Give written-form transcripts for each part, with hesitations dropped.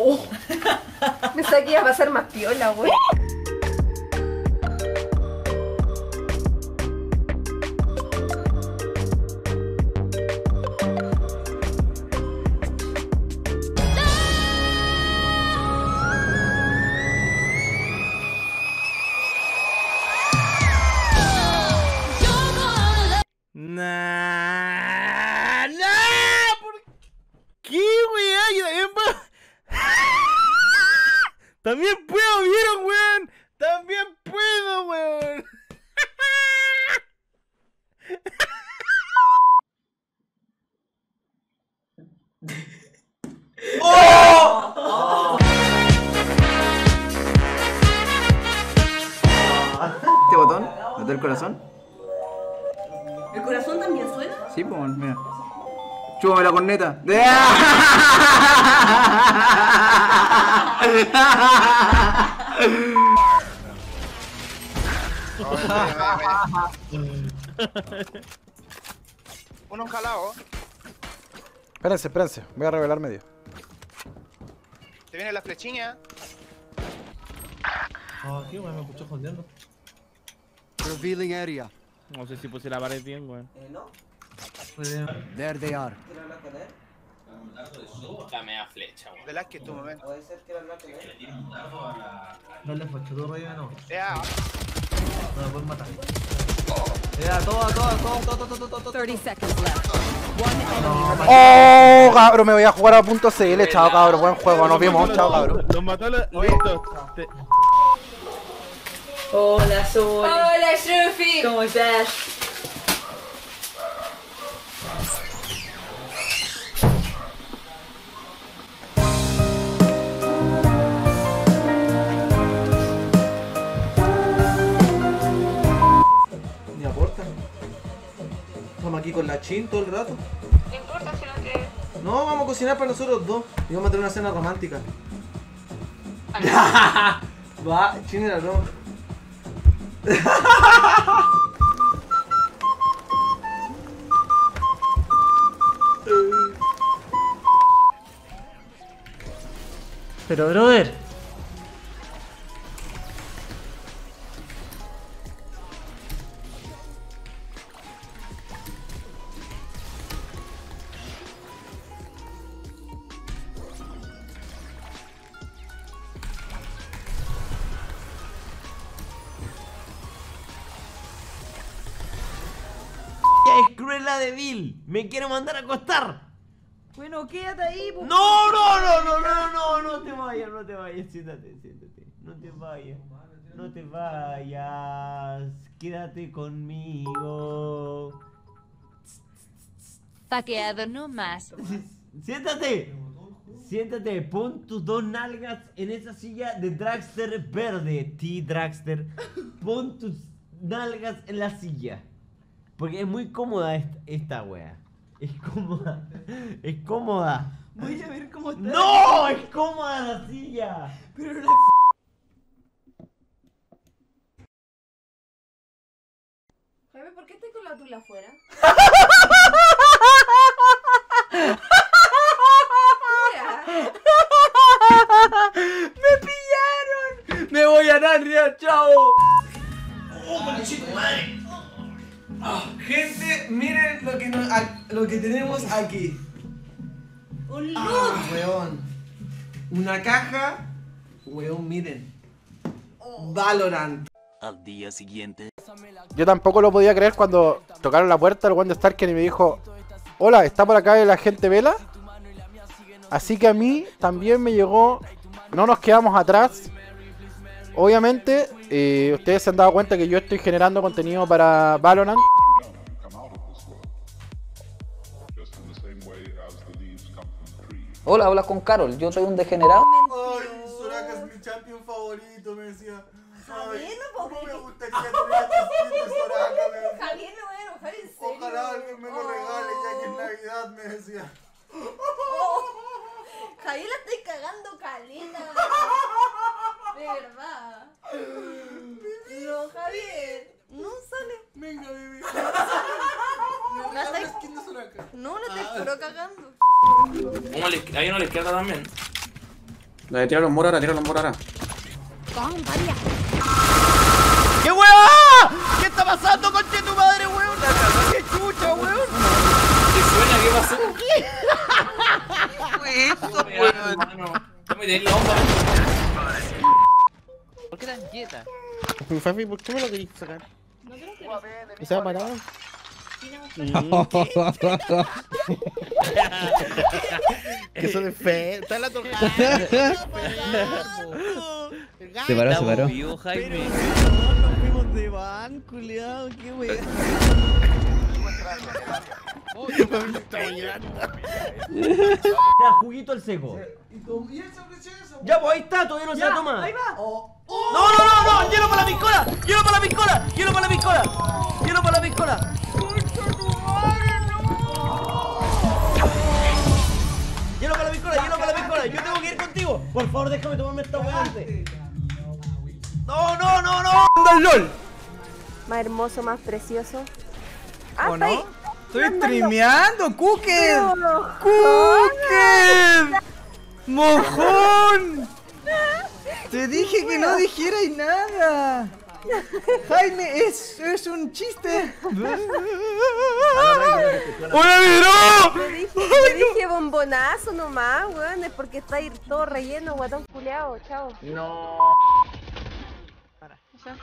Oh. Pensaba que iba a pasar más piola, wey. Nah, ¿por qué, weón? Yo también puedo. También puedo, ¿vieron, weón? También puedo, weón. ¡Oh! Este botón, botón del corazón. ¿El corazón también suena? Sí, pues, mira. Chúpame la corneta. Uno jalado. Espérense, espérense, voy a revelar medio. Te viene la flechiña. Ah, qué weón, me escuchó jodiendo. Revealing area. No sé si puse la pared bien, weón. ¿No? There they are. ¿Quiero hablar con él? La media flecha, weón. Velázquez que tu momento. ¿Puede ser que hablar con él? Dale fachador ahí, no. Ya. No me pueden matar. Ya, todo. 30 seconds left. One enemy remaining. ¡Oh, cabrón! Me voy a jugar a .cl, chao, cabrón. Buen juego, nos vemos, chao, cabrón. Los mató, listo. Hola, Sol. Hola, Shrufi. ¿Cómo estás? Ni aportan. Estamos aquí con la chin todo el rato. No importa si no te... No, vamos a cocinar para nosotros dos. Y vamos a tener una cena romántica. Va, chin era no. Pero brother. Es Cruella de Vil, me quiero mandar a acostar. Bueno, quédate ahí, pues. No te vayas, siéntate. No te vayas, quédate conmigo. Paqueado no más. Siéntate, pon tus dos nalgas en esa silla de dragster verde, T-Dragster. Pon tus nalgas en la silla. Porque es muy cómoda esta wea. Es cómoda. Voy a ver cómo está. ¡No! ¡Es cómoda la silla! Pero la... Jaime, ¿por qué estás con la tula afuera? ¡Me pillaron! ¡Me voy a Narnia, chao! ¡Oh, conchito madre! Gente, miren lo que tenemos aquí. ¡Un loot! Weón. Una caja. Weón, miren. Valorant. Al día siguiente. Yo tampoco lo podía creer cuando tocaron la puerta el One de Starken y me dijo: hola, ¿está por acá el agente Vela? Así que a mí también me llegó. No nos quedamos atrás. Obviamente, ustedes se han dado cuenta que yo estoy generando contenido para Valorant. Hola, hablas con Carol, yo soy un degenerado. Ay, Soraka es mi champion favorito, me decía. Javier, no puedo ¿cómo me creer. gustaría tener este skin de Soraka? Me decía. Javier, me voy a enojar en serio. Ojalá alguien me lo regale ya que es Navidad, me decía. Javier, la estoy cagando caleta. De verdad. No, Javier. No sale. Venga, bebé. La estoy... No, la estoy puro cagando. Hay uno a la izquierda también. Dale, tira los moros ahora, tira los moros ahora. ¡Qué hueva! ¿Qué está pasando, conche tu madre, weón? ¡Qué chucha, weón! ¿Qué suena? ¿Qué pasó? ¿Qué fue eso, weón? No me den la onda. ¿Por qué tan quieta? Fafi, ¿por qué me lo querís sacar? No te lo quiero. ¿Se ha parado? Que eso de fe. Está la tocada. Se paró, se paró. Nos fuimos de van, culiao. Qué wea. Ya, juguito al seco. Ya, pues ahí está, todavía no se la toma. Ahí va. No, hielo para la piscola, hielo para la piscola, hielo para la piscola, hielo para la piscola. Hielo para la piscola, hielo para la piscola. Yo tengo que ir contigo. Por favor, déjame tomarme esta hueá antes. No. ¡Anda el LOL! Más hermoso, más precioso. ¿O no? Está ahí. Estoy streameando, Cooker. ¡Cooker! ¡Mojón! Te dije que no dijerais nada. Jaime, es un chiste. ¡Hola, Vero! Te dije bombonazo nomás, weón. Es porque está ahí todo relleno, guatón culeado. Chao. No. Para.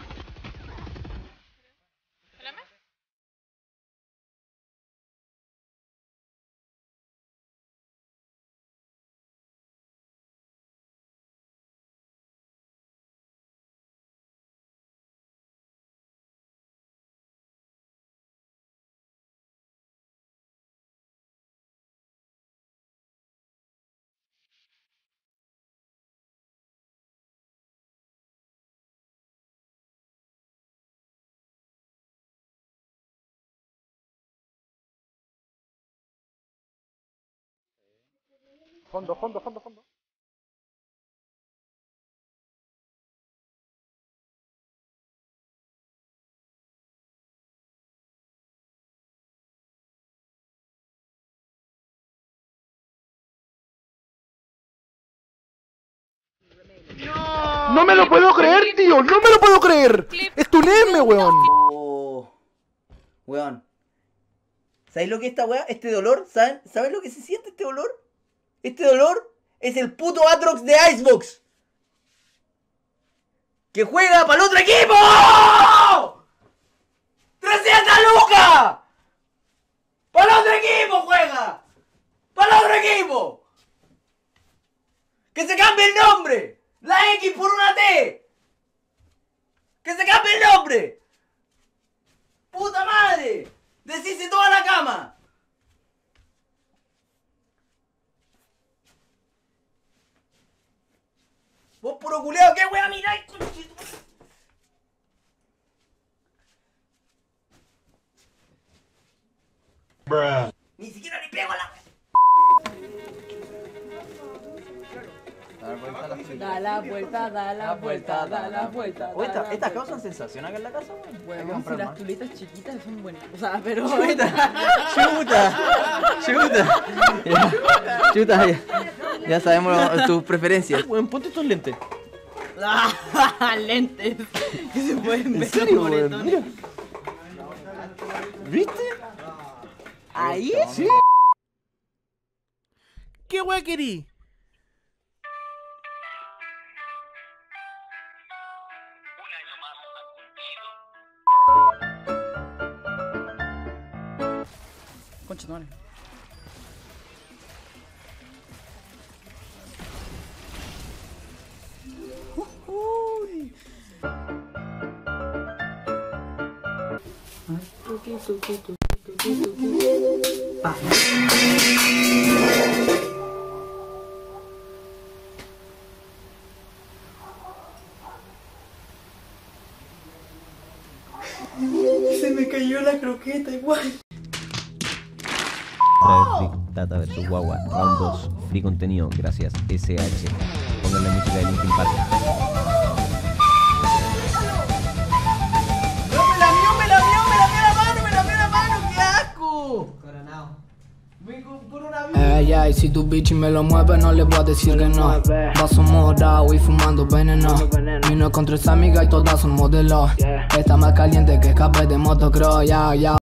Fondo. No me lo puedo creer, tío. No me lo puedo creer. Es tu M, weón. Weón. ¿Sabéis lo que es esta weá? Este dolor, ¿saben lo que se siente este dolor? Este dolor es el puto Atrox de Icebox. ¡Que juega para el otro equipo! ¡300 lucas! ¡Para el otro equipo juega! ¡Para el otro equipo! ¡Que se cambie el nombre! La X por una T. ¡Que se cambie el nombre! ¡Puta madre! ¡Deshice toda la cama! Vos puro culeado, ¿qué wea miráis? Ni siquiera le pego a la wea. Da la vuelta, da la vuelta, da la vuelta. Oye, ¿estas causan sensación acá en la casa? Bueno, si las tulitas chiquitas son buenas. O sea, pero. Chuta, ya sabemos tus preferencias. Weón, ponte estos lentes. Lentes. Que se pueden ver. ¿En serio, moretones. mira. ¿Viste? ¿Ahí? Sí. ¿Qué wea querí? Concha tu madre. Se me cayó la croqueta igual. Tata vs Guagua, round 2, free contenido, gracias, SH. Pongan la música de Linkin Park. ¡No, me la vio la mano, ¡qué asco! Coronado. Voy con coronavirus. yeah. Y si tu bitch me lo mueve, no le voy a decir que no. Vaso morado y fumando veneno. Vino con 3 amigas y todas son modelos. Está más caliente que escape de motocross, ya, ya.